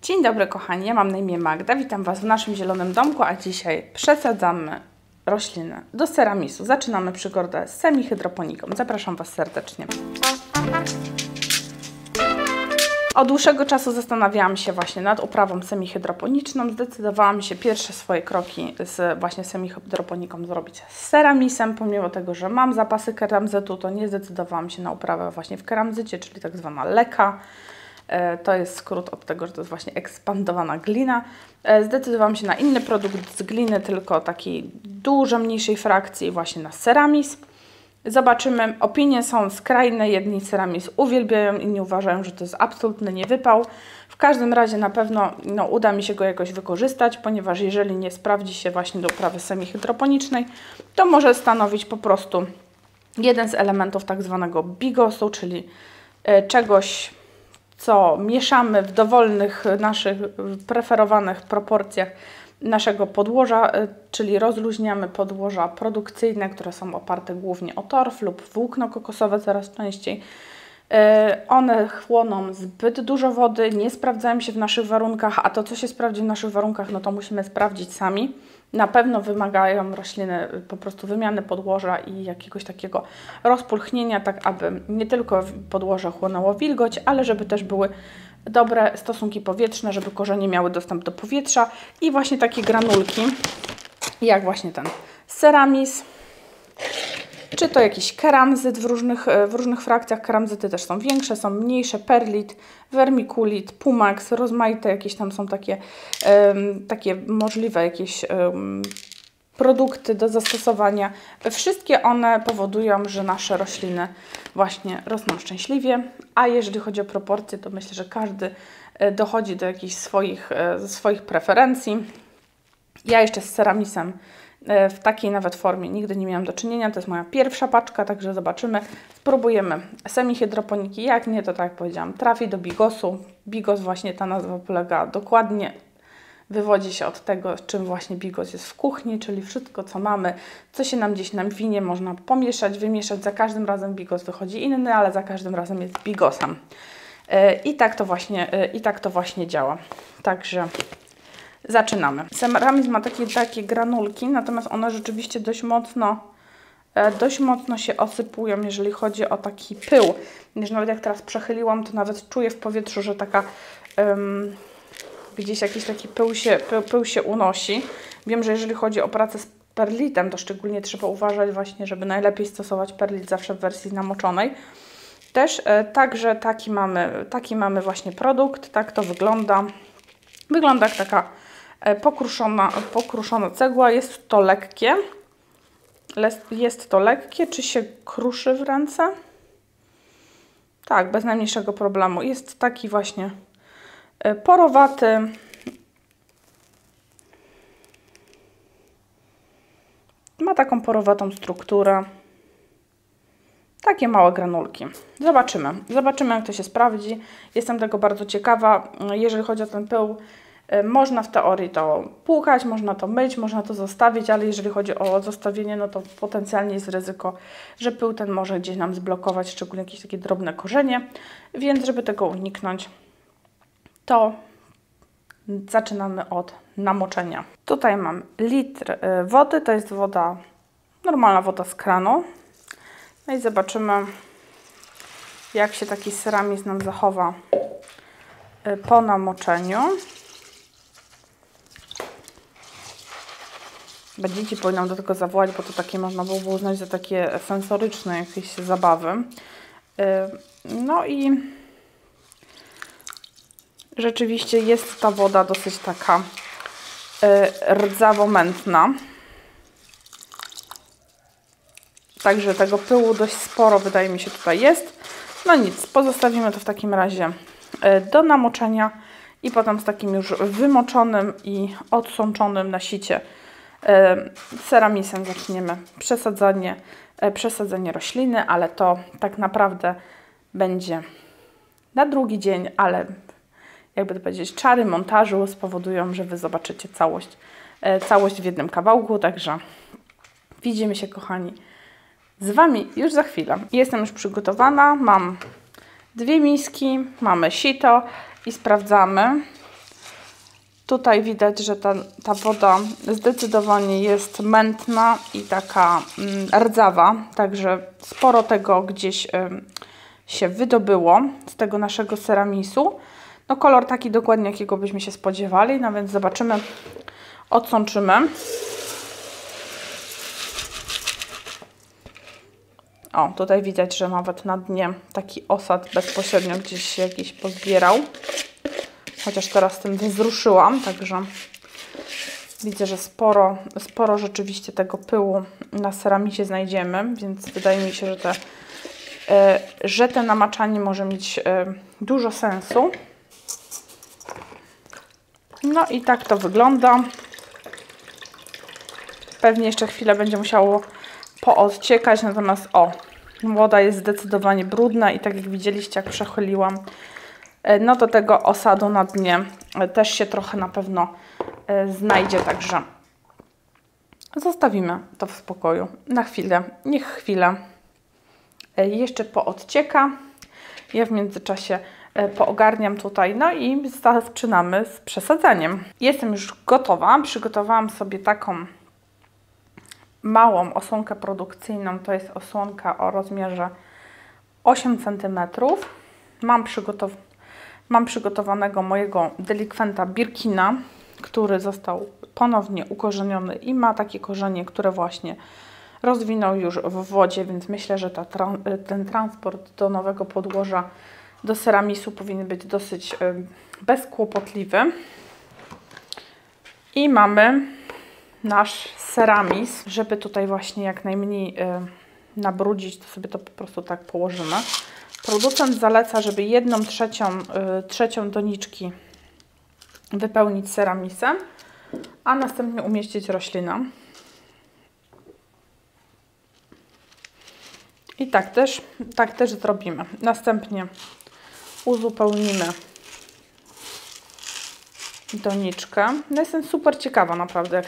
Dzień dobry kochani, ja mam na imię Magda, witam Was w naszym zielonym domku, a dzisiaj przesadzamy rośliny do ceramisu. Zaczynamy przygodę z semihydroponiką. Zapraszam Was serdecznie. Od dłuższego czasu zastanawiałam się właśnie nad uprawą semihydroponiczną. Zdecydowałam się pierwsze swoje kroki z właśnie semihydroponiką zrobić z ceramisem. Pomimo tego, że mam zapasy keramzytu, to nie zdecydowałam się na uprawę właśnie w keramzycie, czyli tak zwana leka. To jest skrót od tego, że to jest właśnie ekspandowana glina. Zdecydowałam się na inny produkt z gliny, tylko takiej dużo mniejszej frakcji, właśnie na ceramis. Zobaczymy. Opinie są skrajne. Jedni ceramis uwielbiają, inni uważają, że to jest absolutny niewypał. W każdym razie na pewno uda mi się go jakoś wykorzystać, ponieważ jeżeli nie sprawdzi się właśnie do uprawy semihydroponicznej, to może stanowić po prostu jeden z elementów tak zwanego bigosu, czyli czegoś, co mieszamy w dowolnych naszych preferowanych proporcjach naszego podłoża, czyli rozluźniamy podłoża produkcyjne, które są oparte głównie o torf lub włókno kokosowe coraz częściej. One chłoną zbyt dużo wody, nie sprawdzają się w naszych warunkach, a to, co się sprawdzi w naszych warunkach, no to musimy sprawdzić sami. Na pewno wymagają rośliny po prostu wymiany podłoża i jakiegoś takiego rozpulchnienia, tak aby nie tylko podłoże chłonęło wilgoć, ale żeby też były dobre stosunki powietrzne, żeby korzenie miały dostęp do powietrza i właśnie takie granulki, jak właśnie ten ceramis, czy to jakiś keramzyt w różnych frakcjach. Keramzyty też są większe, są mniejsze, perlit, vermiculit, pumax, rozmaite jakieś tam są takie możliwe jakieś produkty do zastosowania. Wszystkie one powodują, że nasze rośliny właśnie rosną szczęśliwie, a jeżeli chodzi o proporcje, to myślę, że każdy dochodzi do jakichś swoich preferencji. Ja jeszcze z ceramisem w takiej nawet formie nigdy nie miałam do czynienia. To jest moja pierwsza paczka, także zobaczymy. Spróbujemy semihydroponiki. Jak nie, to tak jak powiedziałam, trafi do bigosu. Bigos, właśnie ta nazwa polega dokładnie, wywodzi się od tego, czym właśnie bigos jest w kuchni, czyli wszystko, co mamy, co się nam gdzieś nawinie, można pomieszać, wymieszać. Za każdym razem bigos wychodzi inny, ale za każdym razem jest bigosem. I tak to właśnie działa. Także zaczynamy. Ceramis ma takie granulki, natomiast one rzeczywiście dość mocno się osypują, jeżeli chodzi o taki pył. Nawet jak teraz przechyliłam, to nawet czuję w powietrzu, że taka gdzieś jakiś taki pył się unosi. Wiem, że jeżeli chodzi o pracę z perlitem, to szczególnie trzeba uważać właśnie, żeby najlepiej stosować perlit zawsze w wersji namoczonej. Też także taki mamy właśnie produkt. Tak to wygląda. Wygląda jak taka pokruszona cegła. Jest to lekkie. Czy się kruszy w ręce? Tak, bez najmniejszego problemu. Jest taki właśnie porowaty. Ma taką porowatą strukturę. Takie małe granulki. Zobaczymy, jak to się sprawdzi. Jestem tego bardzo ciekawa. Jeżeli chodzi o ten pył, można w teorii to płukać, można to myć, można to zostawić, ale jeżeli chodzi o zostawienie, no to potencjalnie jest ryzyko, że pył ten może gdzieś nam zblokować, szczególnie jakieś takie drobne korzenie. Więc żeby tego uniknąć, to zaczynamy od namoczenia. Tutaj mam litr wody, to jest woda, normalna woda z kranu. No i zobaczymy, jak się taki ceramis nam zachowa po namoczeniu. Dzieci powinnam do tego zawołać, bo to takie można było uznać za takie sensoryczne jakieś zabawy. No i rzeczywiście jest ta woda dosyć taka rdzawo-mętna. Także tego pyłu dość sporo, wydaje mi się, tutaj jest. No nic, pozostawimy to w takim razie do namoczenia i potem z takim już wymoczonym i odsączonym na sicie ceramisem zaczniemy przesadzenie rośliny, ale to tak naprawdę będzie na drugi dzień, ale jakby to powiedzieć, czary montażu spowodują, że Wy zobaczycie całość w jednym kawałku, także widzimy się, kochani, z Wami już za chwilę. Jestem już przygotowana, mam 2 miski, mamy sito i sprawdzamy, Tutaj widać, że ta woda zdecydowanie jest mętna i taka rdzawa, także sporo tego gdzieś się wydobyło z tego naszego ceramisu. No kolor taki dokładnie, jakiego byśmy się spodziewali, no więc zobaczymy, odsączymy. O, tutaj widać, że nawet na dnie taki osad bezpośrednio gdzieś się jakiś pozbierał. Chociaż teraz tym wzruszyłam, także widzę, że sporo rzeczywiście tego pyłu na ceramisie znajdziemy, więc wydaje mi się, że te namaczanie może mieć dużo sensu. No i tak to wygląda. Pewnie jeszcze chwilę będzie musiało poodciekać, natomiast woda jest zdecydowanie brudna i tak jak widzieliście, jak przechyliłam, no to tego osadu na dnie też się trochę na pewno znajdzie, także zostawimy to w spokoju na chwilę. Niech chwilę jeszcze poodcieka. Ja w międzyczasie poogarniam tutaj, no i zaczynamy z przesadzaniem. Jestem już gotowa. Przygotowałam sobie taką małą osłonkę produkcyjną. To jest osłonka o rozmiarze 8 cm. Mam przygotowanego mojego delikwenta Birkina, który został ponownie ukorzeniony i ma takie korzenie, które właśnie rozwinął już w wodzie, więc myślę, że ten transport do nowego podłoża, do ceramisu powinien być dosyć bezkłopotliwy. I mamy nasz ceramis, żeby tutaj właśnie jak najmniej nabrudzić, to sobie to po prostu tak położymy. Producent zaleca, żeby 1/3 doniczki wypełnić ceramisem, a następnie umieścić roślinę. I tak też zrobimy. Następnie uzupełnimy doniczkę. No jestem super ciekawa naprawdę,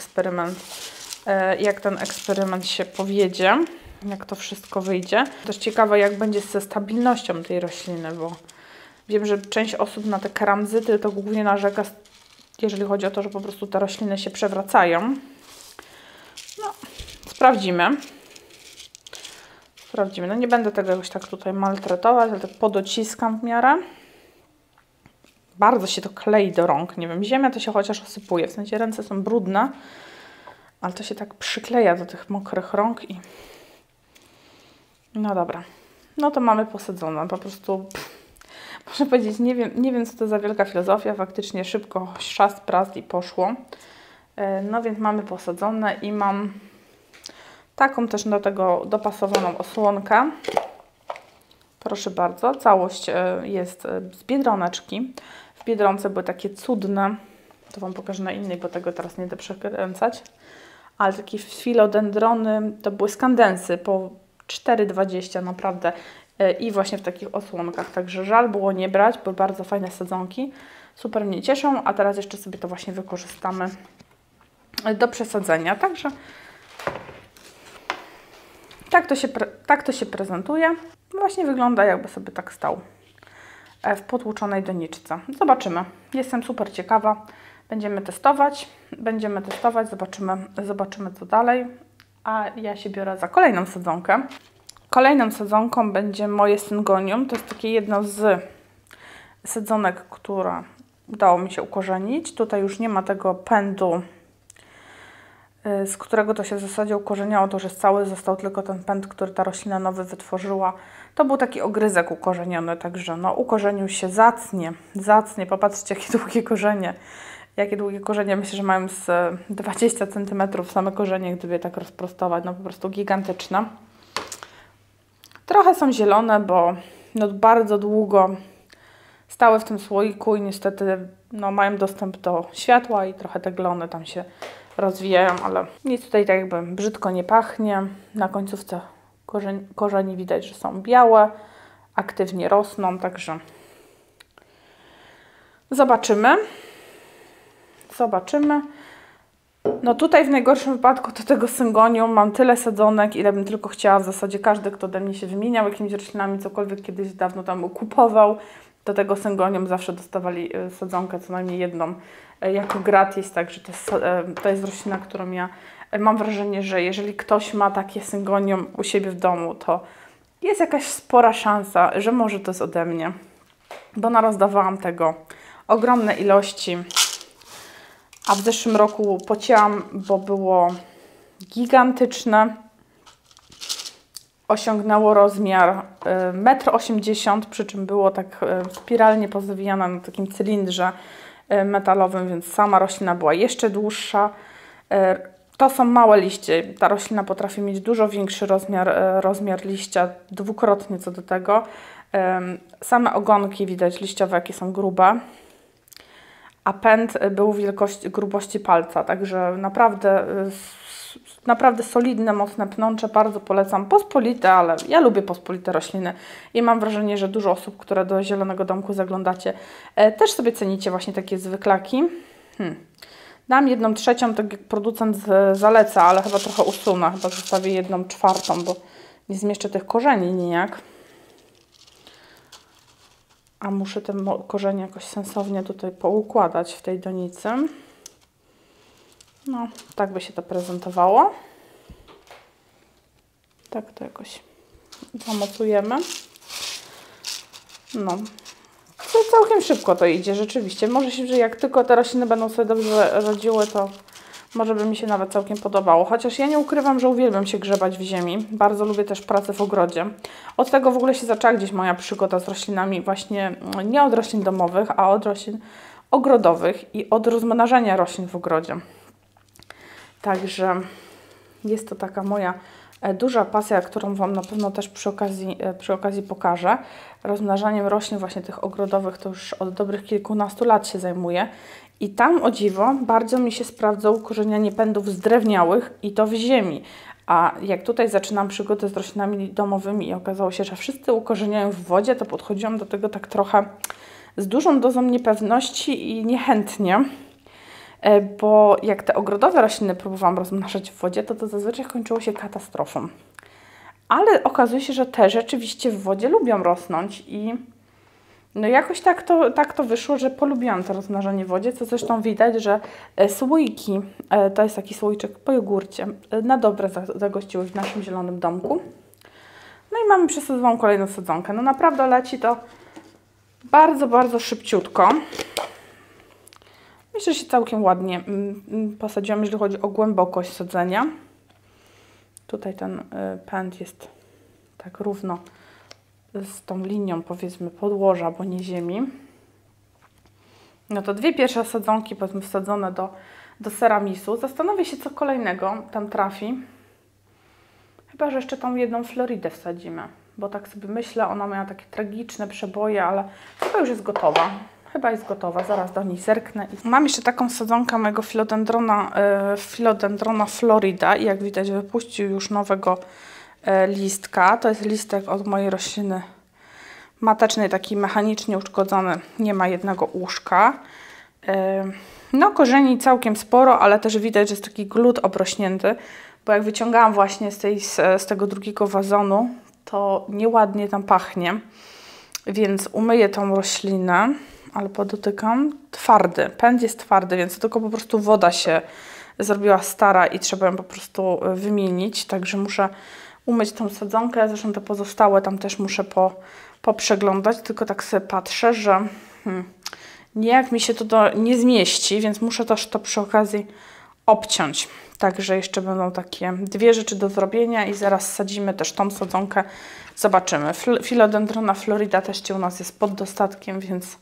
jak ten eksperyment się powiedzie, jak to wszystko wyjdzie. Też ciekawa, jak będzie ze stabilnością tej rośliny, bo wiem, że część osób na te keramzyty to głównie narzeka, jeżeli chodzi o to, że po prostu te rośliny się przewracają. No, sprawdzimy. No nie będę tego jakoś tak tutaj maltretować, ale tak podociskam w miarę. Bardzo się to klei do rąk. Nie wiem, ziemia to się chociaż osypuje. W sensie ręce są brudne, ale to się tak przykleja do tych mokrych rąk i... No dobra. No to mamy posadzone. Po prostu, można powiedzieć, nie wiem co to za wielka filozofia. Faktycznie szybko szast, prask i poszło. No więc mamy posadzone i mam taką też do tego dopasowaną osłonkę. Proszę bardzo, całość jest z Biedroneczki. W Biedronce były takie cudne, to Wam pokażę na innej, bo tego teraz nie da przekręcać, ale takie filodendrony, to były skandensy po 4,20 naprawdę i właśnie w takich osłonkach, także żal było nie brać, były bardzo fajne sadzonki, super mnie cieszą, a teraz jeszcze sobie to właśnie wykorzystamy do przesadzenia, także tak to się prezentuje. Właśnie wygląda, jakby sobie tak stał w potłuczonej doniczce. Zobaczymy. Jestem super ciekawa. Będziemy testować, zobaczymy co dalej. A ja się biorę za kolejną sadzonkę. Kolejną sadzonką będzie moje syngonium. To jest takie jedno z sadzonek, które udało mi się ukorzenić. Tutaj już nie ma tego pędu, z którego to się w zasadzie ukorzeniało, to już jest cały, został tylko ten pęd, który ta roślina nowy wytworzyła. To był taki ogryzek ukorzeniony, także no ukorzenił się zacnie. Popatrzcie, jakie długie korzenie. Myślę, że mają z 20 cm same korzenie, gdyby je tak rozprostować, no po prostu gigantyczne. Trochę są zielone, bo no bardzo długo stały w tym słoiku i niestety no, mają dostęp do światła i trochę te glony tam się rozwijają, ale nic tutaj tak jakby brzydko nie pachnie. Na końcówce korzeni widać, że są białe, aktywnie rosną, także zobaczymy. No tutaj w najgorszym wypadku do tego syngonium mam tyle sadzonek, ile bym tylko chciała. W zasadzie każdy, kto ode mnie się wymieniał jakimiś roślinami, cokolwiek kiedyś dawno tam kupował, Do tego syngonium zawsze dostawali sadzonkę, co najmniej jedną, jako gratis, także to jest roślina, którą ja mam wrażenie, że jeżeli ktoś ma takie syngonium u siebie w domu, to jest jakaś spora szansa, że może to jest ode mnie, bo narozdawałam tego ogromne ilości, a w zeszłym roku pocięłam, bo było gigantyczne. Osiągnęło rozmiar 1,80 m, przy czym było tak spiralnie pozawijane na takim cylindrze metalowym, więc sama roślina była jeszcze dłuższa. To są małe liście. Ta roślina potrafi mieć dużo większy rozmiar liścia, dwukrotnie co do tego. Same ogonki widać liściowe, jakie są grube. A pęd był grubości palca, także naprawdę solidne, mocne pnącze, bardzo polecam. Pospolite, ale ja lubię pospolite rośliny i mam wrażenie, że dużo osób, które do Zielonego Domku zaglądacie, też sobie cenicie właśnie takie zwyklaki. Dam 1/3, tak jak producent zaleca, ale chyba trochę usunę, chyba zostawię 1/4, bo nie zmieszczę tych korzeni nijak. A muszę te korzenie jakoś sensownie tutaj poukładać w tej donicy. No, tak by się to prezentowało. Tak to jakoś zamocujemy. No, to całkiem szybko to idzie, rzeczywiście. Może się, że jak tylko te rośliny będą sobie dobrze rodziły, to może by mi się nawet całkiem podobało. Chociaż ja nie ukrywam, że uwielbiam się grzebać w ziemi. Bardzo lubię też pracę w ogrodzie. Od tego w ogóle się zaczęła gdzieś moja przygoda z roślinami. Właśnie nie od roślin domowych, a od roślin ogrodowych i od rozmnażania roślin w ogrodzie. Także jest to taka moja duża pasja, którą Wam na pewno też przy okazji pokażę. Rozmnażaniem roślin właśnie tych ogrodowych to już od dobrych kilkunastu lat się zajmuję. I tam, o dziwo, bardzo mi się sprawdza ukorzenianie pędów zdrewniałych i to w ziemi. A jak tutaj zaczynam przygodę z roślinami domowymi i okazało się, że wszyscy ukorzeniają w wodzie, to podchodziłam do tego tak trochę z dużą dozą niepewności i niechętnie. Bo jak te ogrodowe rośliny próbowałam rozmnażać w wodzie, to zazwyczaj kończyło się katastrofą. Ale okazuje się, że te rzeczywiście w wodzie lubią rosnąć i no jakoś tak to wyszło, że polubiłam to rozmnażanie w wodzie, co zresztą widać, że słoiki, to jest taki słoiczek po jogurcie, na dobre zagościły w naszym Zielonym Domku. No i mamy przesadzoną kolejną sadzonkę. No naprawdę leci to bardzo, bardzo szybciutko. Myślę, że się całkiem ładnie posadziłam, jeżeli chodzi o głębokość sadzenia. Tutaj ten pęd jest tak równo z tą linią, powiedzmy, podłoża, bo nie ziemi. No to dwie pierwsze sadzonki, powiedzmy, wsadzone do ceramisu. Zastanowię się, co kolejnego tam trafi. Chyba że jeszcze tą jedną Floridę wsadzimy, bo tak sobie myślę, ona miała takie tragiczne przeboje, ale chyba już jest gotowa. Chyba jest gotowa, zaraz do niej zerknę. Mam jeszcze taką sadzonkę mojego Philodendrona Florida i jak widać wypuścił już nowego listka. To jest listek od mojej rośliny matecznej, taki mechanicznie uszkodzony, nie ma jednego łóżka. No korzeni całkiem sporo, ale też widać, że jest taki glut obrośnięty, bo jak wyciągałam właśnie z tego drugiego wazonu, to nieładnie tam pachnie, więc umyję tą roślinę. Ale podotykam, twardy, pęd jest twardy, więc tylko po prostu woda się zrobiła stara i trzeba ją po prostu wymienić, także muszę umyć tą sadzonkę, zresztą te pozostałe tam też muszę poprzeglądać, tylko tak sobie patrzę, że nijak mi się to nie zmieści, więc muszę też to przy okazji obciąć. Także jeszcze będą takie dwie rzeczy do zrobienia i zaraz sadzimy też tą sadzonkę, zobaczymy. Philodendrona Florida też u nas jest pod dostatkiem, więc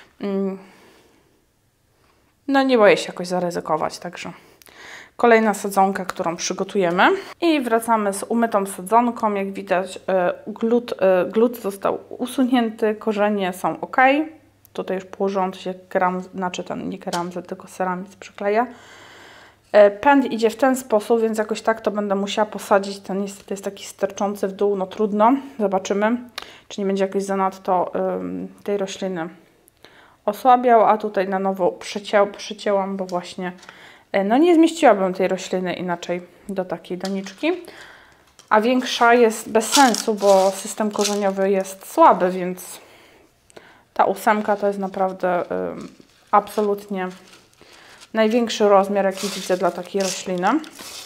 no nie boję się jakoś zaryzykować, także kolejna sadzonka, którą przygotujemy. I wracamy z umytą sadzonką. Jak widać glut został usunięty, korzenie są ok. Tutaj już położyłam, to się nie keramzę, tylko ceramic przykleja. Pęd idzie w ten sposób, więc jakoś tak to będę musiała posadzić. Ten niestety jest taki sterczący w dół, no trudno. Zobaczymy, czy nie będzie jakoś zanadto tej rośliny osłabiał, a tutaj na nowo przycięłam, bo właśnie no nie zmieściłabym tej rośliny inaczej do takiej doniczki. A większa jest bez sensu, bo system korzeniowy jest słaby, więc Ta 8 to jest naprawdę absolutnie największy rozmiar, jaki widzę dla takiej rośliny.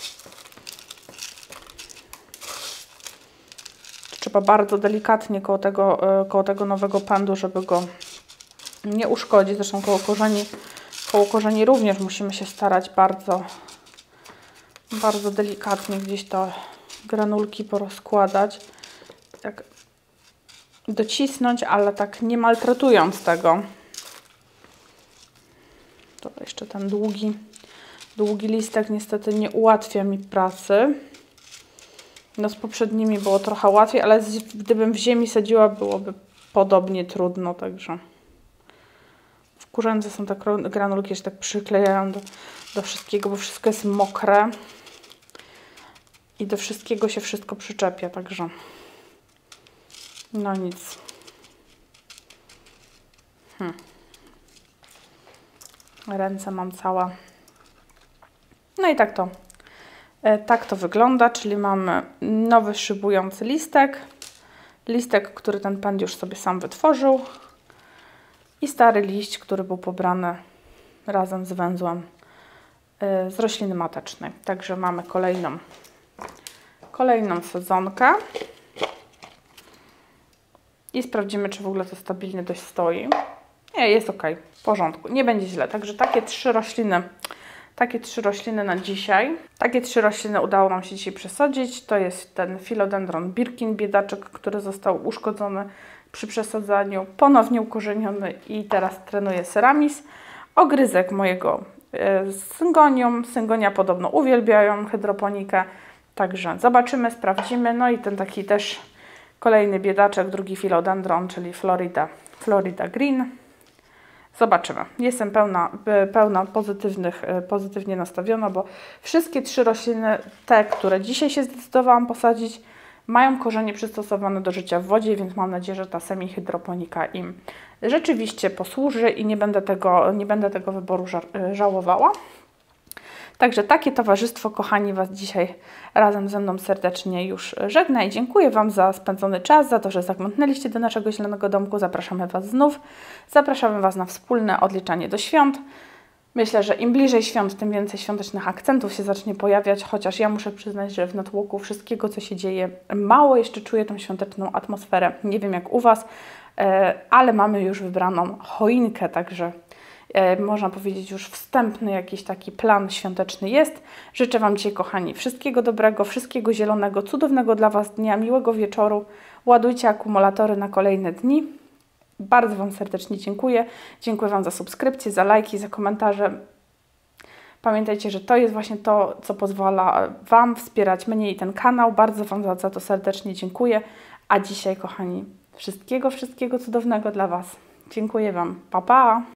Trzeba bardzo delikatnie koło tego nowego pędu, żeby go nie uszkodzić. Zresztą koło korzeni również musimy się starać bardzo delikatnie gdzieś te granulki porozkładać. Tak docisnąć, ale tak nie maltretując tego. To jeszcze ten długi listek niestety nie ułatwia mi pracy. No z poprzednimi było trochę łatwiej, ale gdybym w ziemi sadziła, byłoby podobnie trudno, także w kurzence są te granulki, się tak przyklejają do wszystkiego, bo wszystko jest mokre i do wszystkiego się wszystko przyczepia, także no nic. Ręce mam całe. No i tak to wygląda, czyli mamy nowy szybujący listek, który ten pęd już sobie sam wytworzył i stary liść, który był pobrany razem z węzłem z rośliny matecznej. Także mamy kolejną sadzonkę i sprawdzimy, czy w ogóle to stabilnie dość stoi. Nie, jest ok, w porządku, nie będzie źle. Także takie trzy rośliny na dzisiaj. Takie 3 rośliny udało nam się dzisiaj przesadzić. To jest ten Philodendron Birkin, biedaczek, który został uszkodzony przy przesadzaniu, ponownie ukorzeniony i teraz trenuje Seramis. Ogryzek mojego Syngonium. Syngonia podobno uwielbiają hydroponikę. Także zobaczymy, sprawdzimy. No i ten taki też kolejny biedaczek, drugi Philodendron, czyli Florida Green. Zobaczymy. Jestem pełna pozytywnie nastawiona, bo wszystkie 3 rośliny, te, które dzisiaj się zdecydowałam posadzić, mają korzenie przystosowane do życia w wodzie, więc mam nadzieję, że ta semihydroponika im rzeczywiście posłuży i nie będę tego wyboru żałowała. Także takie towarzystwo, kochani, Was dzisiaj razem ze mną serdecznie już żegna i dziękuję Wam za spędzony czas, za to, że zaglądnęliście do naszego zielonego domku. Zapraszamy Was znów. Zapraszamy Was na wspólne odliczanie do świąt. Myślę, że im bliżej świąt, tym więcej świątecznych akcentów się zacznie pojawiać, chociaż ja muszę przyznać, że w natłoku wszystkiego, co się dzieje, mało jeszcze czuję tą świąteczną atmosferę. Nie wiem jak u Was, ale mamy już wybraną choinkę, także można powiedzieć już wstępny jakiś taki plan świąteczny jest. Życzę Wam dzisiaj, kochani, wszystkiego dobrego, wszystkiego zielonego, cudownego dla Was dnia, miłego wieczoru. Ładujcie akumulatory na kolejne dni. Bardzo Wam serdecznie dziękuję. Dziękuję Wam za subskrypcję, za lajki, za komentarze. Pamiętajcie, że to jest właśnie to, co pozwala Wam wspierać mnie i ten kanał. Bardzo Wam za to serdecznie dziękuję. A dzisiaj, kochani, wszystkiego cudownego dla Was. Dziękuję Wam. Pa, pa!